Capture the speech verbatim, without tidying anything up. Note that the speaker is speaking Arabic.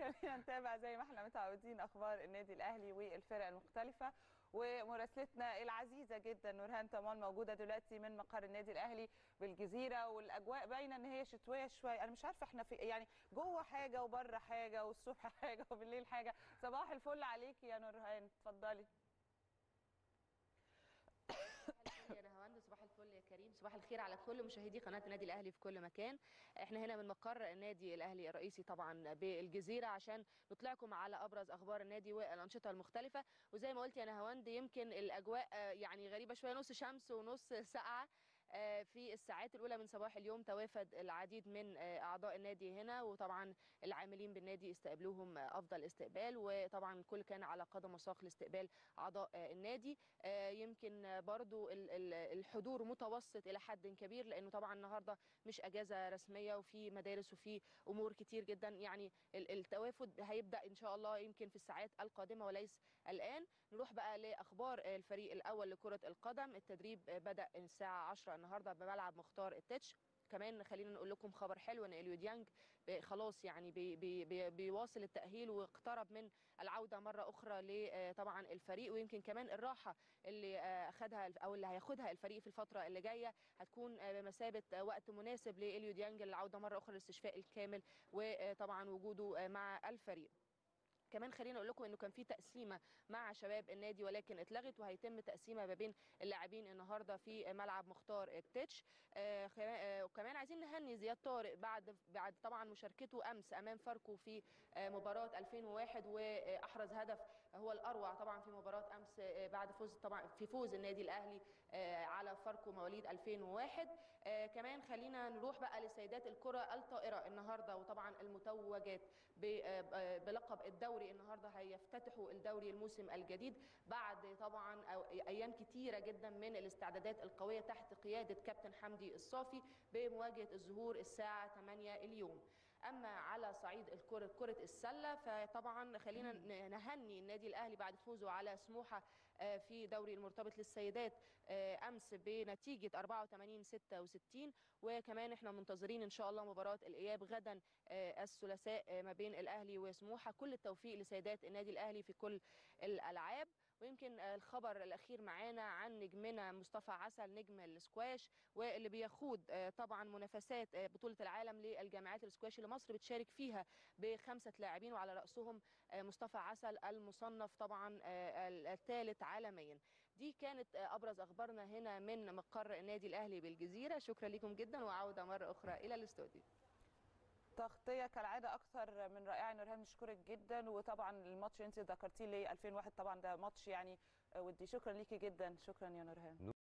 خلينا نتابع زي ما احنا متعودين اخبار النادي الاهلي والفرق المختلفه، ومراسلتنا العزيزه جدا نورهان طمان موجوده دلوقتي من مقر النادي الاهلي بالجزيره، والاجواء باينه ان هي شتويه شويه. انا مش عارفه احنا في يعني جوه حاجه وبره حاجه والصبح حاجه وبالليل حاجه. صباح الفل عليكي يا نورهان، اتفضلي. صباح الفل يا نهاوند، صباح الفل يا كريم، صباح الخير على كل مشاهدي قناه النادي الاهلي في كل مكان. احنا هنا من مقر النادي الاهلي الرئيسي طبعا بالجزيره عشان نطلعكم على ابرز اخبار النادي والانشطه المختلفه. وزي ما قلت يا نهاوند يمكن الاجواء يعني غريبه شويه، نص شمس ونص سقعه. في الساعات الاولى من صباح اليوم توافد العديد من اعضاء النادي هنا، وطبعا العاملين بالنادي استقبلوهم افضل استقبال، وطبعا الكل كان على قدم وساق لاستقبال اعضاء النادي. يمكن برضو الحضور متوسط الى حد كبير، لانه طبعا النهارده مش اجازه رسميه وفي مدارس وفي امور كتير جدا. يعني التوافد هيبدا ان شاء الله يمكن في الساعات القادمه وليس الان. نروح بقى لاخبار الفريق الاول لكره القدم. التدريب بدا الساعه عشرة النهارده بملعب مختار التتش. كمان خلينا نقول لكم خبر حلو ان اليو ديانج خلاص يعني بي بي بي بيواصل التاهيل واقترب من العوده مره اخرى لطبعا الفريق، ويمكن كمان الراحه اللي اخذها او اللي هياخدها الفريق في الفتره اللي جايه هتكون بمثابه وقت مناسب لاليو ديانج للعوده مره اخرى للاستشفاء الكامل وطبعا وجوده مع الفريق. كمان خلينا اقول لكم انه كان في تقسيمه مع شباب النادي ولكن اتلغت، وهيتم تقسيمه ما بين اللاعبين النهارده في ملعب مختار التتش. آه وكمان عايزين نهني زياد طارق بعد بعد طبعا مشاركته امس امام فاركو في آه مباراه ألفين وواحد، واحرز هدف هو الاروع طبعا في مباراه امس آه بعد فوز طبعا في فوز النادي الاهلي آه على فاركو مواليد ألفين وواحد. آه كمان خلينا نروح بقى لسيدات الكره الطائره النهارده، وطبعا المتوجات بلقب الدوري النهارده هيفتتحوا الدوري الموسم الجديد بعد طبعا ايام كتيره جدا من الاستعدادات القويه تحت قياده كابتن حمدي الصافي بمواجهه الزهور الساعه ثمانية اليوم. اما على صعيد الكره كره السله فطبعا خلينا نهني النادي الاهلي بعد فوزه على سموحه في دوري المرتبط للسيدات امس بنتيجه أربعة وثمانين ستة وستين. وكمان احنا منتظرين ان شاء الله مباراه الاياب غدا الثلاثاء ما بين الاهلي وسموحه. كل التوفيق لسيدات النادي الاهلي في كل الالعاب. ويمكن الخبر الاخير معانا عن نجمنا مصطفى عسل نجم السكواش، واللي بيخوض طبعا منافسات بطوله العالم للجامعات السكواش اللي مصر بتشارك فيها بخمسه لاعبين، وعلى راسهم مصطفى عسل المصنف طبعا الثالث عالميا. دي كانت ابرز اخبارنا هنا من مقر النادي الاهلي بالجزيره. شكرا لكم جدا، وعوده مره اخرى الى الاستوديو. تغطيه كالعاده اكثر من رائعه نورهان، نشكرك جدا. وطبعا الماتش انت ذكرتيه لي ألفين وواحد طبعا ده ماتش يعني ودي. شكرا ليكي جدا، شكرا يا نورهان.